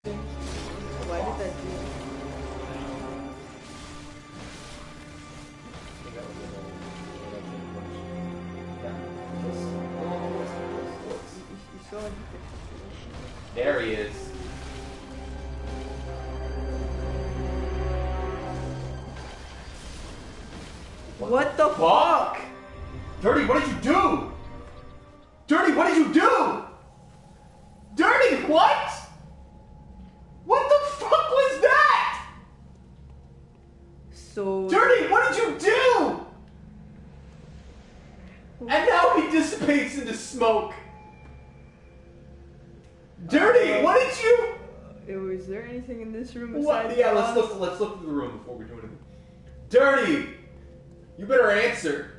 Why did that do? You saw it. There he is. What the fuck? Dirty, what did you do? Dirty, what did you do? Dirty, what? What the fuck was that? So Dirty, what did you do? And now he dissipates into smoke. Dirty, what did you? is there anything in this room What? besides Yeah, us? let's look through the room before we do anything. Dirty, you better answer.